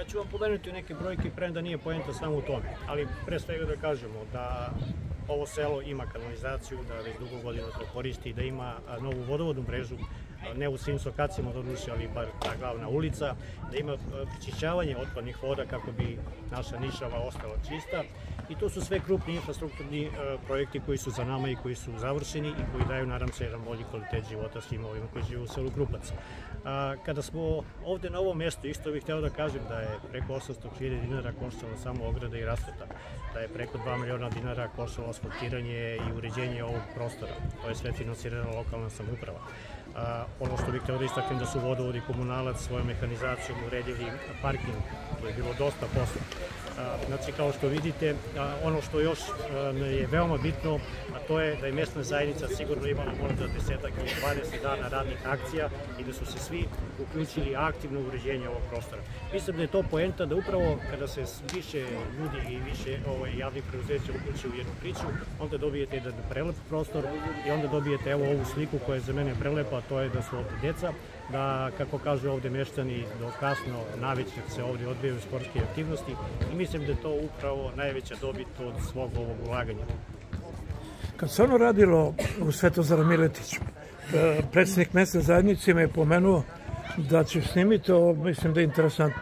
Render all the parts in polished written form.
Ja ću vam pomenuti neke brojke, premda nije poenta samo u tome, ali pre svega da kažemo da ovo selo ima kanalizaciju, da već dugo godina to koristi, da ima novu vodovodnu mrežu, ne u svim lokacijama doduše, ali bar ta glavna ulica, da ima prečišćavanje otpadnih voda kako bi naša Nišava ostala čista. I to su sve krupni infrastrukturni projekti koji su za nama i koji su završeni i koji daju, nadam se, jedan bolji kvalitet života svima ovima koji žive u selu Krupac. Kada smo ovde na ovom mestu, isto bih hteo da kažem da je preko 800.000 dinara koštalo samo ograda i rasveta, da je preko 2 miliona dinara koštalo asfaltiranje i uređenje ovog prostora. To je sve finansirana lokalna samouprava. Ono što bih hteo da istaknem da su vodovod i komunalac svojom mehanizacijom uredili parking, to je bilo dosta posla. Znači, kao što vidite, ono što još je veoma bitno, a to je da je mesna zajednica sigurno imala možda 10 ili 20 dana radnih akcija i da su se svi uključili aktivno u uređenje ovog prostora. Mislim da je to poenta da upravo kada se više ljudi i više javnih preduzeća uključi u jednu priču, onda dobijete jedan prelep prostor i onda dobijete evo ovu sliku koja je za mene prelepa, a to je da su ovde deca, da, kako kažu ovde meštani, do kasno navečer se ovde odvijaju sportske aktivnosti i mislim da je to upravo najveća dobit od svog ovog ulaganja. Kad se ono radilo u Svetozara Miletiću, predsjednik mesne zajednice me je pomenuo da će snimiti ovo, mislim da je interesantno,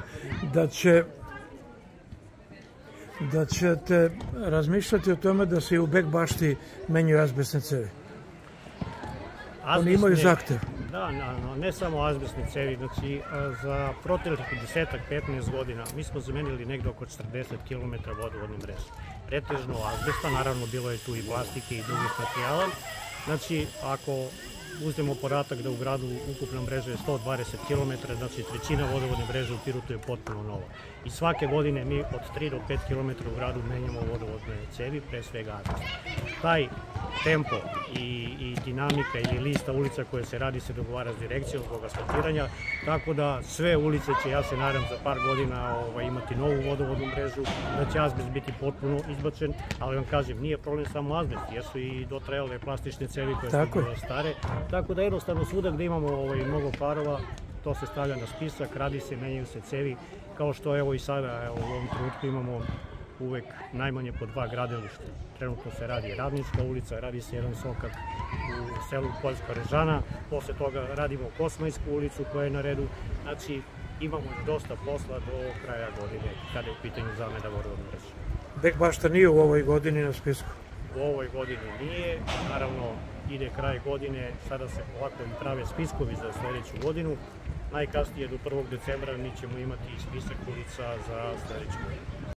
da ćete razmišljati o tome da se i u Bek bašti menjaju azbestne cevi. Oni imaju zahtev. Da, ne samo azbestne cevi, znači za proteklih 10-15 godina mi smo zamenili negde oko 40 km vodovodne mreže. Pretežno azbesta, naravno bilo je tu i plastike i drugih materijala. Znači, ako uzmemo podatak da u gradu ukupna mreža je 120 km, znači trećina vodovodne mreže u Pirotu je potpuno nova. I svake godine mi od 3 do 5 km u gradu menjamo vodovodne cevi, pre svega azbest. Taj tempo i dinamika ili lista ulica koja se radi se dogovara s direkcijom zbog asfaltiranja, tako da sve ulice će, ja se nadam, za par godina imati novu vodovodnu mrežu, da će azbest biti potpuno izbačen, ali vam kažem, nije problem samo azbest, jesu i dotrajale plastične cevi koje su bile stare, tako da jednostavno svuda gde imamo mnogo parova, to se stavlja na spisak, radi se, menjaju se cevi, kao što evo i sada u ovom trenutku imamo uvek najmanje po 2 gradilišta. Trenutno se radi Radnička ulica, radi se jedan sokak u selu Poljska Režana, posle toga radimo Kosmajsku ulicu koja je na redu, znači imamo dosta posla do kraja godine kada je u pitanju zamena vodovodne mreže. Bek bašta nije u ovoj godini na spisku? U ovoj godini nije, naravno ide kraj godine, sada se polako i prave spiskovi za sledeću godinu, najkasnije do 1. decembra mi ćemo imati spisak ulica za sledeću godinu.